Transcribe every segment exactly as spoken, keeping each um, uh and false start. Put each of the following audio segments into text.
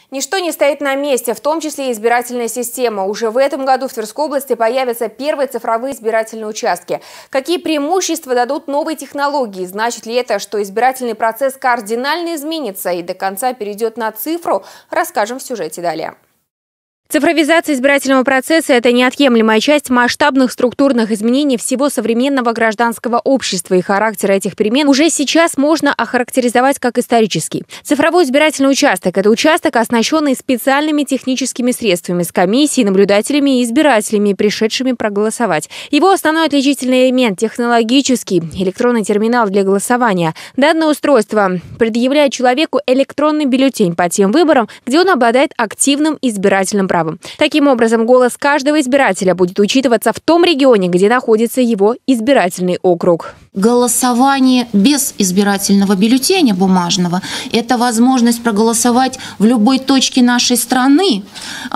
Ничто не стоит на месте, в том числе и избирательная система. Уже в этом году в Тверской области появятся первые цифровые избирательные участки. Какие преимущества дадут новые технологии? Значит ли это, что избирательный процесс кардинально изменится и до конца перейдет на цифру? Расскажем в сюжете далее. Цифровизация избирательного процесса – это неотъемлемая часть масштабных структурных изменений всего современного гражданского общества, и характер этих перемен уже сейчас можно охарактеризовать как исторический. Цифровой избирательный участок – это участок, оснащенный специальными техническими средствами, с комиссией, наблюдателями и избирателями, пришедшими проголосовать. Его основной отличительный элемент – технологический электронный терминал для голосования. Данное устройство предъявляет человеку электронный бюллетень по тем выборам, где он обладает активным избирательным правом. Таким образом, голос каждого избирателя будет учитываться в том регионе, где находится его избирательный округ. Голосование без избирательного бюллетеня бумажного – это возможность проголосовать в любой точке нашей страны,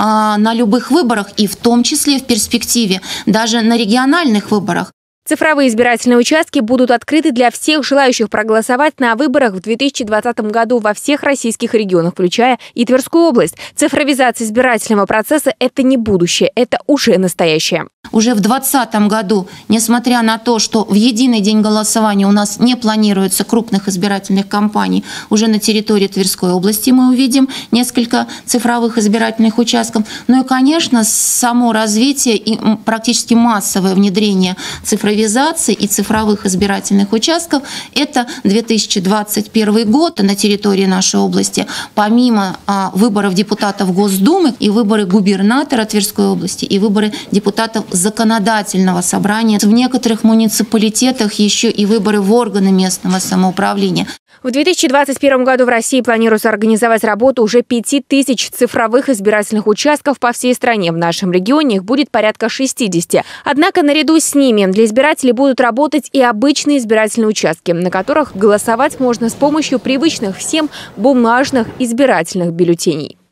на любых выборах, и в том числе в перспективе даже на региональных выборах. Цифровые избирательные участки будут открыты для всех желающих проголосовать на выборах в две тысячи двадцатом году во всех российских регионах, включая и Тверскую область. Цифровизация избирательного процесса – это не будущее, это уже настоящее. Уже в две тысячи двадцатом году, несмотря на то, что в единый день голосования у нас не планируется крупных избирательных кампаний, уже на территории Тверской области мы увидим несколько цифровых избирательных участков. Ну и, конечно, само развитие и практически массовое внедрение цифровизации и цифровых избирательных участков – это две тысячи двадцать первый год на территории нашей области. Помимо а, выборов депутатов Госдумы и выборы губернатора Тверской области, и выборы депутатов законодательного собрания. В некоторых муниципалитетах еще и выборы в органы местного самоуправления. В две тысячи двадцать первом году в России планируется организовать работу уже пяти тысяч цифровых избирательных участков по всей стране. В нашем регионе их будет порядка шестидесяти. Однако наряду с ними для избирателей будут работать и обычные избирательные участки, на которых голосовать можно с помощью привычных всем бумажных избирательных бюллетеней.